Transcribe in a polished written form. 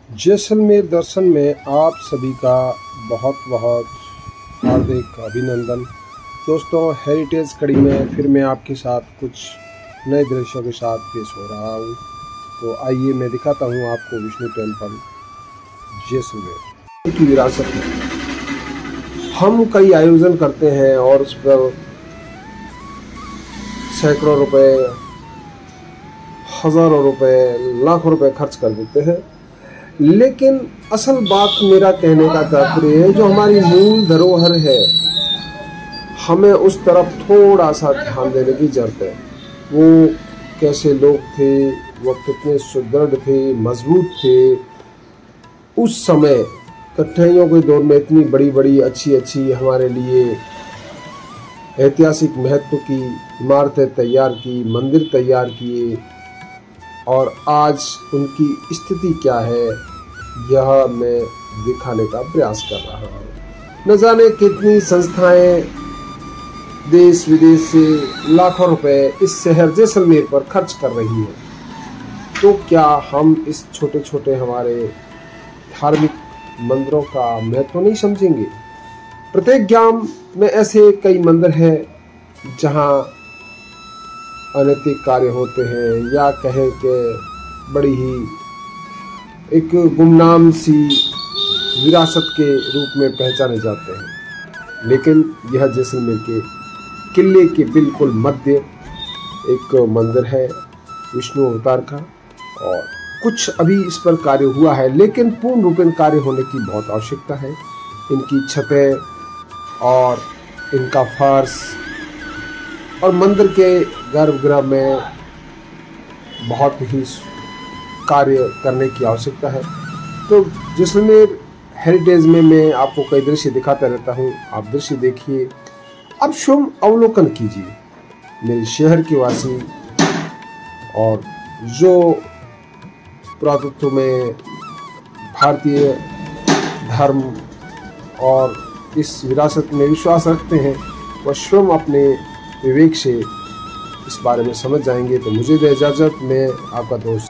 जैसलमेर दर्शन में आप सभी का बहुत बहुत हार्दिक अभिनंदन। दोस्तों, हेरिटेज कड़ी में फिर मैं आपके साथ कुछ नए दृश्यों के साथ पेश हो रहा हूँ। तो आइए मैं दिखाता हूँ आपको विष्णु टेम्पल जैसलमेर की विरासत में। हम कई आयोजन करते हैं और उस पर सैकड़ों रुपए, हज़ारों रुपए, लाखों रुपए खर्च कर देते हैं, लेकिन असल बात मेरा कहने का तात्पर्य है जो हमारी मूल धरोहर है, हमें उस तरफ थोड़ा सा ध्यान देने की जरूरत है। वो कैसे लोग थे, वो कितने सुदृढ़ थे, मजबूत थे। उस समय कठिनाइयों के दौर में इतनी बड़ी बड़ी अच्छी हमारे लिए ऐतिहासिक महत्व की इमारतें तैयार की, मंदिर तैयार किए, और आज उनकी स्थिति क्या है यह मैं दिखाने का प्रयास कर रहा हूँ। न जाने कितनी संस्थाएं देश विदेश से लाखों रुपए इस शहर जैसलमेर पर खर्च कर रही हैं। तो क्या हम इस छोटे छोटे हमारे धार्मिक मंदिरों का महत्व नहीं समझेंगे? प्रत्येक गांव में ऐसे कई मंदिर हैं जहां अनैतिक कार्य होते हैं, या कहें कि बड़ी ही एक गुमनाम सी विरासत के रूप में पहचाने जाते हैं। लेकिन यह जैसलमेर के किले के बिल्कुल मध्य एक मंदिर है विष्णु अवतार का, और कुछ अभी इस पर कार्य हुआ है, लेकिन पूर्ण रूपेण कार्य होने की बहुत आवश्यकता है। इनकी छतें और इनका फर्श और मंदिर के गर्भगृह में बहुत ही कार्य करने की आवश्यकता है। तो जैसलमेर हेरिटेज में मैं आपको कई दृश्य दिखाता रहता हूँ, आप दृश्य देखिए, अब स्वयं अवलोकन कीजिए मेरे शहर के वासी, और जो पुरातत्व में भारतीय धर्म और इस विरासत में विश्वास रखते हैं, वह स्वयं अपने विवेक से इस बारे में समझ जाएंगे। तो मुझे दे इजाज़त, मैं आपका दोस्त